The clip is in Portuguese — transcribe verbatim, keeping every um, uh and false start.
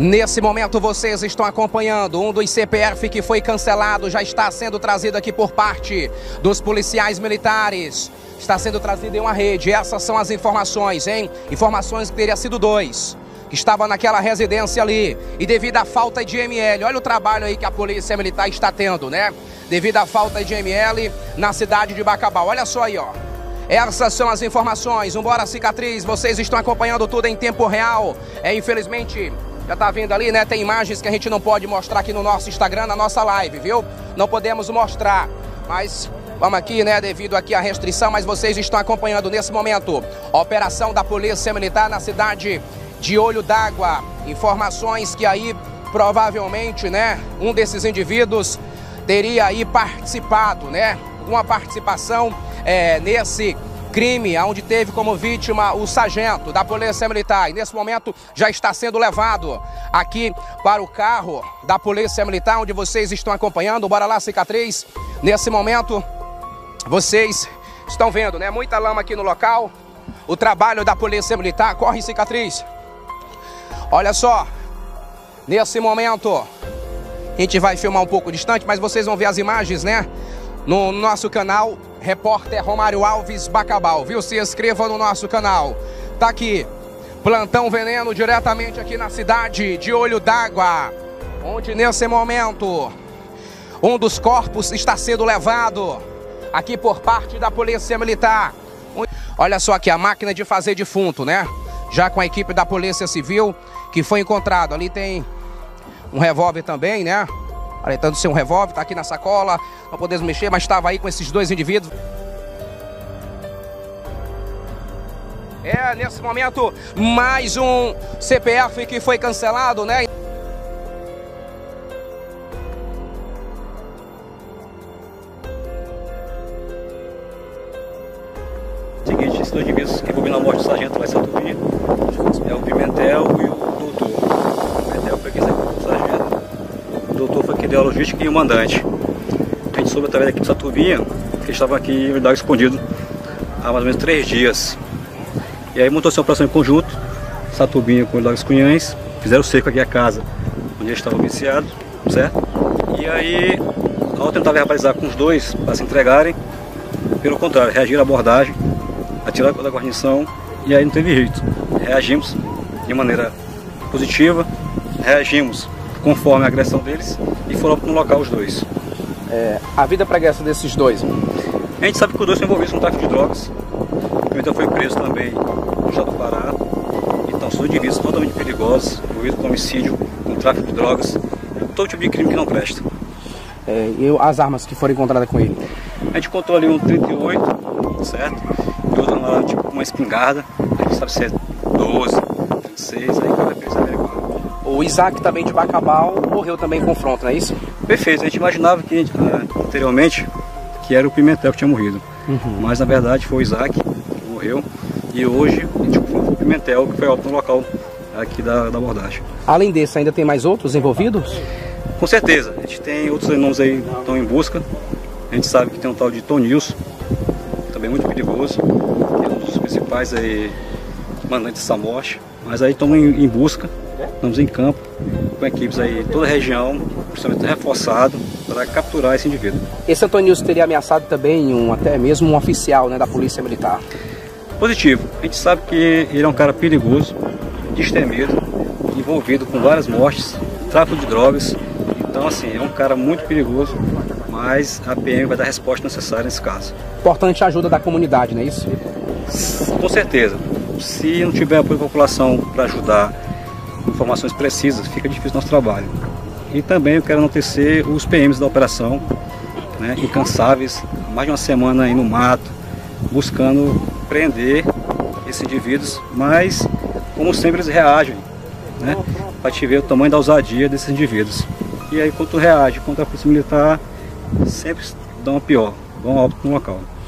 Nesse momento vocês estão acompanhando um dos C P F que foi cancelado, já está sendo trazido aqui por parte dos policiais militares. Está sendo trazido em uma rede. Essas são as informações, hein? Informações que teria sido dois, que estavam naquela residência ali. E devido à falta de M L, olha o trabalho aí que a polícia militar está tendo, né? Devido à falta de M L na cidade de Bacabal. Olha só aí, ó. Essas são as informações. Vambora, Cicatriz. Vocês estão acompanhando tudo em tempo real. É, infelizmente... Já tá vendo ali, né? Tem imagens que a gente não pode mostrar aqui no nosso Instagram, na nossa live, viu? Não podemos mostrar, mas vamos aqui, né? Devido aqui à restrição, mas vocês estão acompanhando nesse momento a operação da Polícia Militar na cidade de Olho d'Água. Informações que aí, provavelmente, né? Um desses indivíduos teria aí participado, né? Uma participação é, nesse crime, onde teve como vítima o sargento da Polícia Militar. E nesse momento já está sendo levado aqui para o carro da Polícia Militar, onde vocês estão acompanhando. Bora lá, Cicatriz. Nesse momento, vocês estão vendo, né? Muita lama aqui no local. O trabalho da Polícia Militar. Corre, Cicatriz. Olha só. Nesse momento, a gente vai filmar um pouco distante, mas vocês vão ver as imagens, né? No nosso canal, Repórter Romário Alves Bacabal, viu? Se inscreva no nosso canal. Tá aqui, Plantão Veneno, diretamente aqui na cidade de Olho d'Água, onde nesse momento um dos corpos está sendo levado aqui por parte da Polícia Militar. Olha só aqui a máquina de fazer defunto, né? Já com a equipe da Polícia Civil que foi encontrado. Ali tem um revólver também, né? Aparentando ser um revólver, tá aqui na sacola, não podemos mexer, mas estava aí com esses dois indivíduos. É, nesse momento, mais um C P F que foi cancelado, né? Seguinte, esses dois indivíduos que envolveram a morte do sargento lá em Saturnino é o Pimentel e o doutor. O Pimentel foi quem executou o sargento. O doutor foi quem deu a logística e o mandante. A gente soube através da equipe de Saturbinha que eles estavam aqui em unidade escondido há mais ou menos três dias. E aí montou-se uma operação em conjunto, Saturbinha com o Lago dos Cunhães, fizeram o cerco aqui à casa onde eles estavam viciados, certo? E aí, ao tentar verbalizar com os dois para se entregarem, pelo contrário, reagiram à abordagem, atiraram da guarnição e aí não teve jeito. Reagimos de maneira positiva, reagimos conforme a agressão deles e foram no local os dois. É, a vida pregressa desses dois? A gente sabe que os dois são envolvidos com tráfico de drogas. O Pimentel foi preso também no estado do Pará. Então são indivíduos totalmente perigosos, envolvidos com homicídio, com tráfico de drogas, todo tipo de crime que não presta. É, e as armas que foram encontradas com ele? A gente encontrou ali um trinta e oito, certo? E outro lá, tipo uma espingarda, a gente sabe se é doze, trinta e seis, aí cada vez é melhor. O Isaac também de Bacabal morreu também em confronto, não é isso? Perfeito, a gente imaginava que uh, anteriormente que era o Pimentel que tinha morrido, uhum. Mas na verdade foi o Isaac que morreu e hoje a gente foi o Pimentel que foi óbito no local aqui da, da abordagem. Além desse, ainda tem mais outros envolvidos? Com certeza, a gente tem outros nomes aí que estão em busca. A gente sabe que tem um tal de Tonilson, também muito perigoso, que é um dos principais aí, mandantes dessa morte, mas aí estamos em, em busca. Estamos em campo com equipes aí toda a região, principalmente reforçado, para capturar esse indivíduo. Esse Antonilson teria ameaçado também um, até mesmo um oficial, né, da Polícia Militar? Positivo. A gente sabe que ele é um cara perigoso, destemido, envolvido com várias mortes, tráfico de drogas. Então, assim, é um cara muito perigoso, mas a P M vai dar a resposta necessária nesse caso. Importante a ajuda da comunidade, não é isso? Com certeza. Se não tiver apoio da população para ajudar, informações precisas, fica difícil o nosso trabalho. E também eu quero enaltecer os P Ms da operação, né, incansáveis, mais de uma semana aí no mato, buscando prender esses indivíduos, mas como sempre eles reagem, né, para te ver o tamanho da ousadia desses indivíduos. E aí quando tu reage contra a Polícia Militar, sempre dá uma pior, dá um óbito no local.